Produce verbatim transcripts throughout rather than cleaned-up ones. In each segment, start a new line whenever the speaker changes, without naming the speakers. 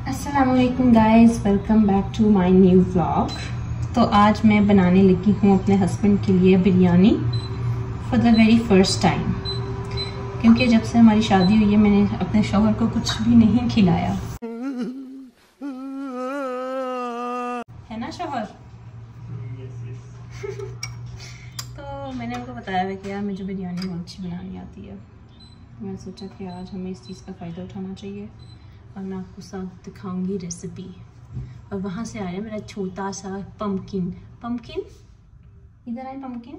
अस्सलामुअलैकुम guys, welcome back to my new vlog. तो आज मैं बनाने लगी हूँ अपने हस्बैंड के लिए biryani for the very first time, क्योंकि जब से हमारी शादी हुई है मैंने अपने शौहर को कुछ भी नहीं खिलाया है ना शौहर। तो मैंने उनको बताया है कि यार मुझे बिरयानी बहुत अच्छी बनानी आती है। मैंने सोचा कि आज हमें इस चीज़ का फ़ायदा उठाना चाहिए और मैं आपको सब दिखाऊंगी रेसिपी। और वहाँ से आ रहा है मेरा छोटा सा पम्पकिन। पम्पकिन इधर आए पम्पकिन,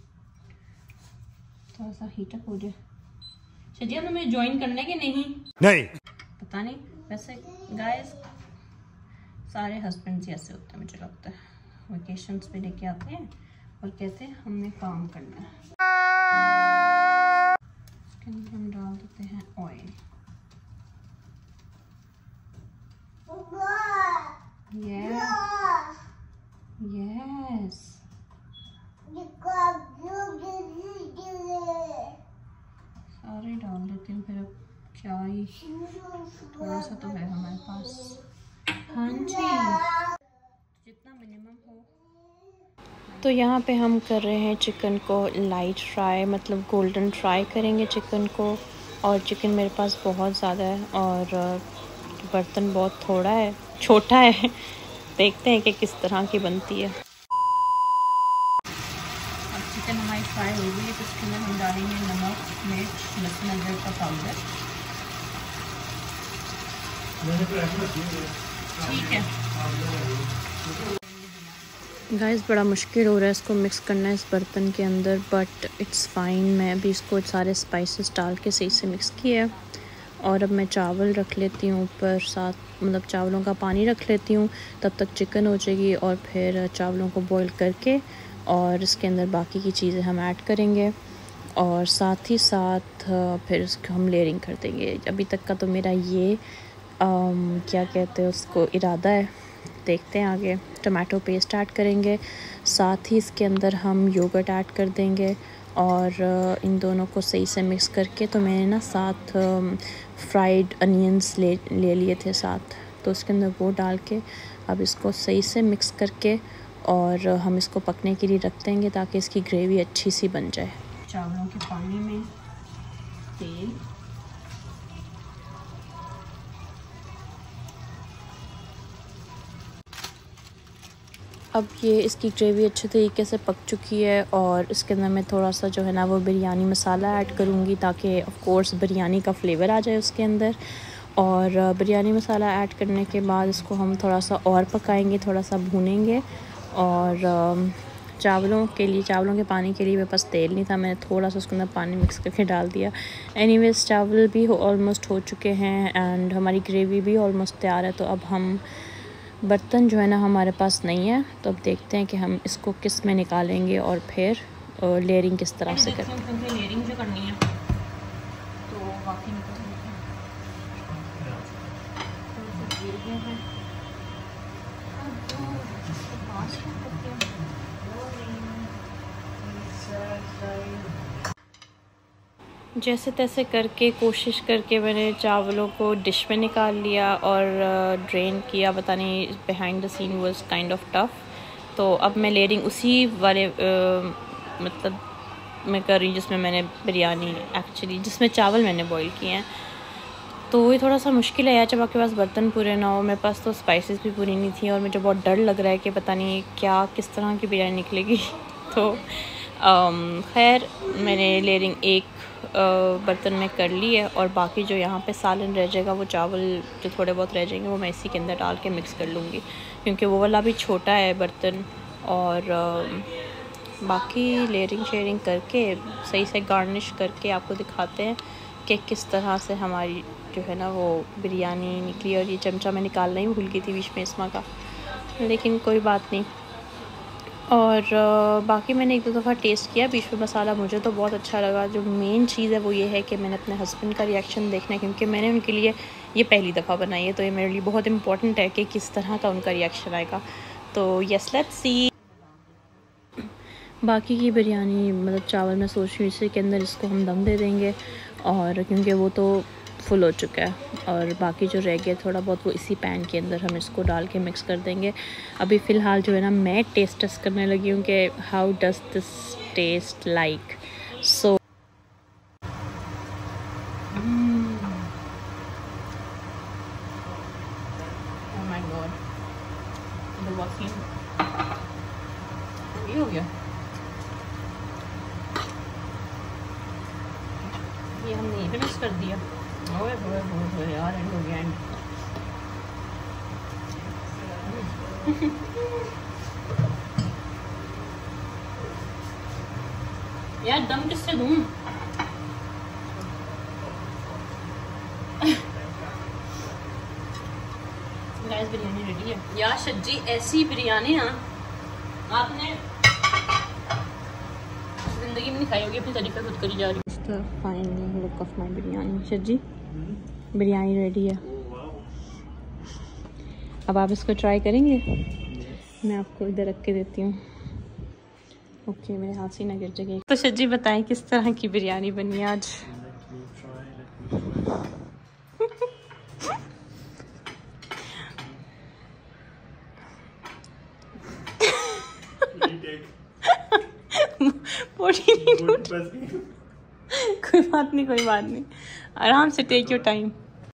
थोड़ा सा हीटअप हो जाए। चलिए अब हमें ज्वाइन करना है कि नहीं
नहीं
पता नहीं। वैसे गाइस सारे हस्बैंड्स ऐसे होते हैं, मुझे लगता है वेकेशंस पे लेके आते हैं और कहते हैं हमने काम करना है। इसके अंदर हम डाल देते हैं ऑयल। Yeah. Yes. सारे डाल देते हैं, फिर अब क्या ही थोड़ा सा तो है हमारे पास। हाँ जी, जितना मिनिमम हो। तो यहाँ पे हम कर रहे हैं चिकन को लाइट फ्राई, मतलब गोल्डन फ्राई करेंगे चिकन को। और चिकन मेरे पास बहुत ज़्यादा है और बर्तन बहुत थोड़ा है, छोटा है। देखते हैं कि किस तरह की बनती है। अब चिकन हमारी फ्राई हो गई है तो इसके अंदर हम डालेंगे नमक, मिर्च, लहसुन अदरक का पाउडर। ठीक है गाइस, बड़ा मुश्किल हो रहा है इसको मिक्स करना है इस बर्तन के अंदर, बट इट्स फाइन। मैं अभी इसको सारे स्पाइसेस डाल के सही से मिक्स किया है। और अब मैं चावल रख लेती हूँ ऊपर साथ, मतलब चावलों का पानी रख लेती हूँ, तब तक चिकन हो जाएगी। और फिर चावलों को बॉईल करके और इसके अंदर बाकी की चीज़ें हम ऐड करेंगे और साथ ही साथ फिर उसको हम लेयरिंग कर देंगे। अभी तक का तो मेरा ये आम, क्या कहते हैं उसको इरादा है, देखते हैं आगे। टमाटो पेस्ट ऐड करेंगे, साथ ही इसके अंदर हम योगर्ट ऐड कर देंगे और इन दोनों को सही से मिक्स करके। तो मैंने ना साथ फ्राइड अनियंस ले ले लिए थे साथ, तो उसके अंदर वो डाल के अब इसको सही से मिक्स करके और हम इसको पकने के लिए रख देंगे ताकि इसकी ग्रेवी अच्छी सी बन जाए। चावलों के पानी में तेल, अब ये इसकी ग्रेवी अच्छे तरीके से पक चुकी है और इसके अंदर मैं थोड़ा सा जो है ना वो बिरयानी मसाला ऐड करूँगी ताकि ऑफ कोर्स बिरयानी का फ्लेवर आ जाए उसके अंदर। और बिरयानी मसाला ऐड करने के बाद इसको हम थोड़ा सा और पकाएंगे, थोड़ा सा भूनेंगे। और चावलों के लिए, चावलों के पानी के लिए मेरे पास तेल नहीं था, मैंने थोड़ा सा उसके अंदर पानी मिक्स करके डाल दिया। एनीवेज चावल भी ऑलमोस्ट हो चुके हैं एंड हमारी ग्रेवी भी ऑलमोस्ट तैयार है। तो अब हम बर्तन जो है ना हमारे पास नहीं है, तो अब देखते हैं कि हम इसको किस में निकालेंगे और फिर लेयरिंग किस तरह से करें। क्योंकि लेयरिंग जो करनी है तो बाकी जैसे तैसे करके कोशिश करके मैंने चावलों को डिश में निकाल लिया और ड्रेन किया। पता नहीं, behind the scene was kind of tough. तो अब मैं लेयरिंग उसी वाले आ, मतलब मैं कर रही हूँ जिसमें मैंने बिरयानी एक्चुअली जिसमें चावल मैंने बॉईल किए हैं। तो ये थोड़ा सा मुश्किल है यार, जब आपके पास बर्तन पूरे ना हो। मेरे पास तो स्पाइसेस भी पूरी नहीं थी और मुझे बहुत डर लग रहा है कि पता नहीं क्या किस तरह की बिरयानी निकलेगी। तो खैर मैंने लेयरिंग एक बर्तन में कर ली है और बाकी जो यहाँ पे सालन रह जाएगा, वो चावल जो थोड़े बहुत रह जाएंगे वो मैं इसी के अंदर डाल के मिक्स कर लूँगी, क्योंकि वो वाला भी छोटा है बर्तन। और बाकी लेयरिंग शेयरिंग करके सही से गार्निश करके आपको दिखाते हैं कि किस तरह से हमारी जो है ना वो बिरयानी निकली। और ये चमचा मैं निकालना ही भूल गई थी बीच में इसमा का, लेकिन कोई बात नहीं। और बाकी मैंने एक दो दफ़ा टेस्ट किया बीच में मसाला, मुझे तो बहुत अच्छा लगा। जो मेन चीज़ है वो ये है कि मैंने अपने हस्बैंड का रिएक्शन देखना है, क्योंकि मैंने उनके लिए ये पहली दफ़ा बनाई है, तो ये मेरे लिए बहुत इंपॉर्टेंट है कि किस तरह का उनका रिएक्शन आएगा। तो यस लेट्स सी। बाकी की बिरयानी मतलब चावल मैं सोच रही हूँ इसी के अंदर इसको हम दम दे देंगे, और क्योंकि वो तो फुल हो चुका है, और बाकी जो रह गया थोड़ा बहुत वो इसी पैन के अंदर हम इसको डाल के मिक्स कर देंगे। अभी फ़िलहाल जो है ना मैं टेस्ट टेस्ट करने लगी हूँ कि how does this taste like. So ये हो गया, ये हमने यहीं पे मिक्स कर दिया। ओए ओए ओए यार एंड हो गया एंड। यार दम किससे दूं? गाइस बिरयानी रेडी है यार। सज्जी ऐसी बिरयानी ना आपने जिंदगी में नहीं खाई होगी, अपनी तरीका खुद करी जा रही है। Final look of my biryani. Sajji biryani ready है, अब आप इसको ट्राई करेंगे? मैं आपको इधर रख के देती हूँ। ओके मेरे हाथ से ना गिर जाएगी। तो सज्जी बताएं किस तरह की बिरयानी बनी है आज? कोई बात नहीं, कोई बात नहीं, आराम से टेक योर टाइम।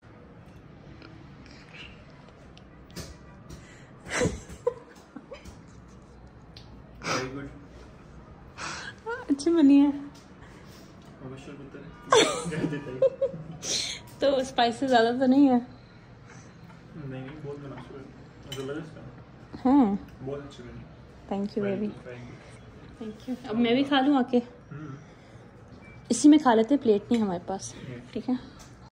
अच्छी बनी है। तो स्पाइसेस ज़्यादा तो नहीं है?
नहीं, बहुत बना
हाँ
बहुत अच्छी बनी।
Thank you baby, thank you. अब मैं भी खा लूँ आके? इसी में खा लेते, प्लेट नहीं हमारे पास, ठीक है।